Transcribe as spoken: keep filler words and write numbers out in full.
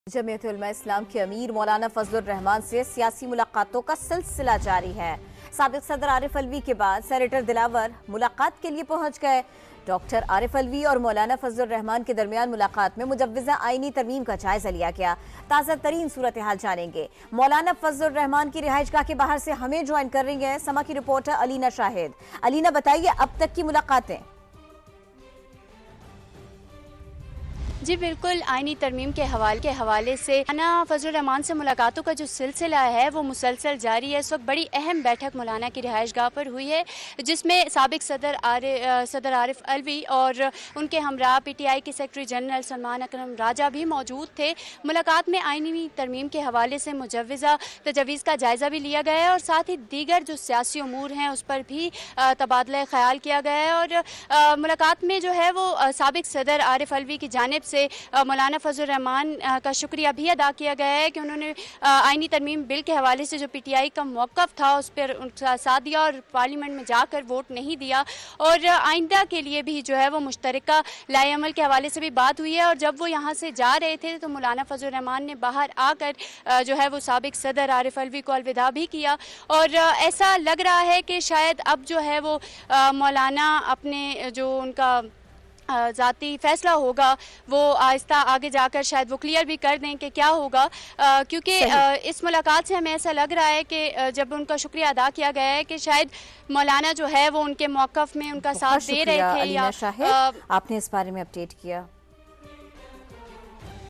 जमीयत उलमा इस्लाम के अमीर मौलाना फजलुर रहमान से सियासी मुलाकातों का सिलसिला जारी है। साबिक सदर आरिफ अलवी के बाद सेनेटर दिलावर मुलाकात के लिए पहुंच गए। डॉक्टर आरिफ अलवी और मौलाना फजलुर रहमान के दरमियान मुलाकात में मुजव्वजा आईनी तरमीम का जायजा लिया गया। ताज़ा तरीन सूरत हाल जानेंगे। मौलाना फजलुर रहमान की रिहाइशगाह के बाहर से हमें ज्वाइन कर रही है समा की रिपोर्टर अलीना शाहिद। अलीना, बताइए अब तक की मुलाकातें। जी बिल्कुल, आईनी तरमीम के हवाले के हवाले से मौलाना फजलुर रहमान से मुलाकातों का जो सिलसिला है वो मुसलसल जारी है। इस वक्त बड़ी अहम बैठक मौलाना की रिहाइशगाह पर हुई है, जिसमें साबिक सदर आरे, सदर आरिफ अलवी और उनके हमरा पीटीआई के सेक्रेटरी जनरल सलमान अकरम राजा भी मौजूद थे। मुलाकात में आईनी तरमीम के हवाले से मुजव्वजा तजवीज़ का जायज़ा भी लिया गया है और साथ ही दीगर जो सियासी अमूर हैं उस पर भी तबादला ख्याल किया गया है। और मुलाकात में जो है वो साबिक सदर आरिफ अलवी की जानिब से मौलाना फजलुर रहमान का शुक्रिया भी अदा किया गया है कि उन्होंने आईनी तरमीम बिल के हवाले से जो पीटीआई का मौक़िफ़ था उस पर उनका साथ दिया और पार्लियामेंट में जाकर वोट नहीं दिया। और आइंदा के लिए भी जो है वो मुश्तरका लाए अमल के हवाले से भी बात हुई है। और जब वो यहाँ से जा रहे थे तो मौलाना फजलुर रहमान ने बाहर आकर जो है वो साबिक सदर आरिफ अलवी को अलविदा भी किया। और ऐसा लग रहा है कि शायद अब जो है वो मौलाना अपने जो उनका ज़ाती फ़ैसला होगा वो आहिस्ता आगे जाकर शायद वो क्लियर भी कर दें कि क्या होगा, क्योंकि इस मुलाकात से हमें ऐसा लग रहा है कि जब उनका शुक्रिया अदा किया गया है कि शायद मौलाना जो है वो उनके मौक़िफ़ में उनका साथ दे रहे थे। या आपने इस बारे में अपडेट किया।